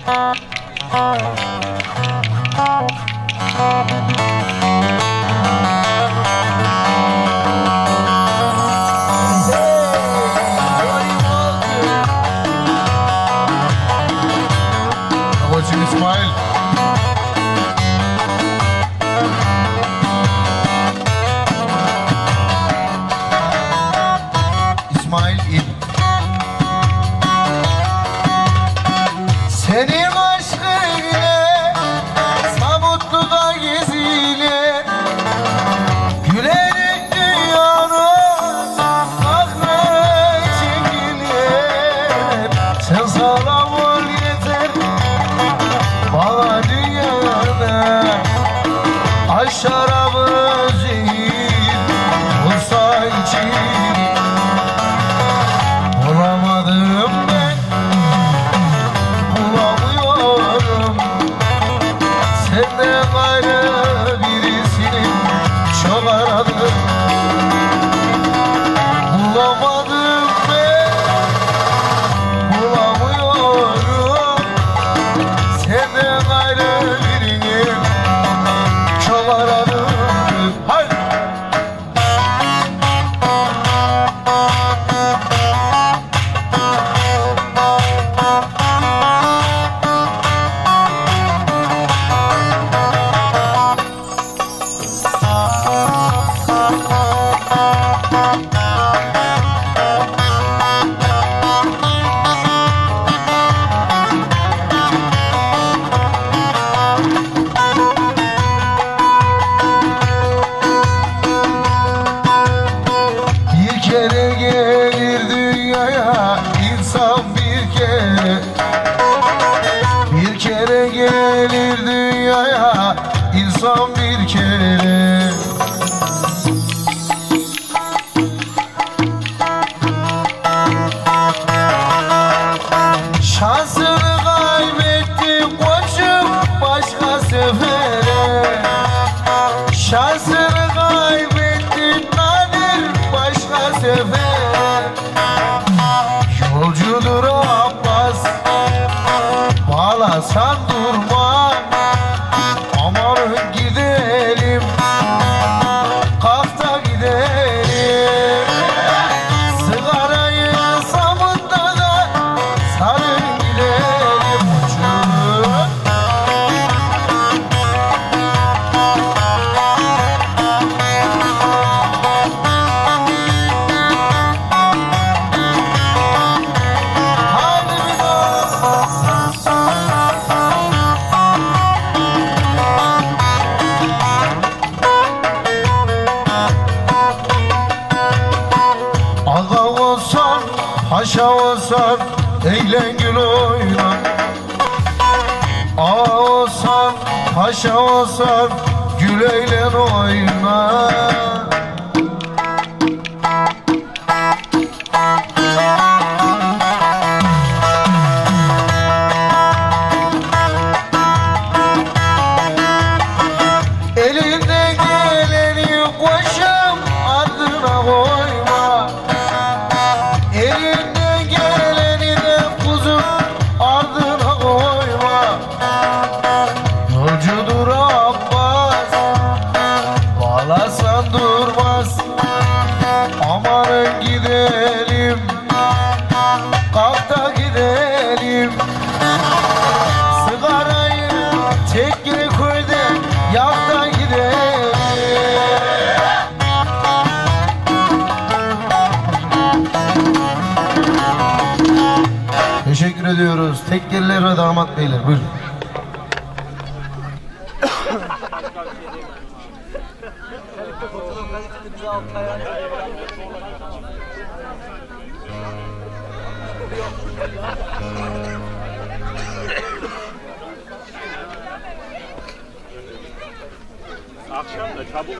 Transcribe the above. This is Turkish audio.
İsmail. İsmail İl. Senin aşkın ile Samutlu'da gezilir, gülerin dünyanın aklına çekilir. Sen sağlam ol yeter bana dünyada, ay şarabı zehir olsa için. Bulamadım ben, bulamıyorum, senden gayrı birisini çok aradım. Bulamadım ben, bulamıyorum, senden gayrı birini çok aradım. Haydi! Bir kere gelir dünyaya insan, bir kere. Bir kere gelir dünyaya insan, bir kere. Şansını kaybettim koçum başka sefere. Şansını kaybettim nadir başka sefer. Yolcudur Abbas, bağlasan durma. Aman gidelim, kalk da gidelim. Sigarayı Samut'ta da sarın gidelim uçur. Hadi bir daha. Ağa olsan, paşa olsan, eğlen gül oyna. Ağa olsan, paşa olsan, gül eğlen oyna. Elinden geleni koşum ardına koyma. Elinden geleni de kuzum ardına koyma. Yolcudur Abbas, bağlasan durmaz. Amanın gidelim, kalk da gidelim. Sigarayı tekkili köyde yak da gidelim. Teşekkür ediyoruz. Tekkeliler ve damat beyler. Buyurun. Akşam da çabuk.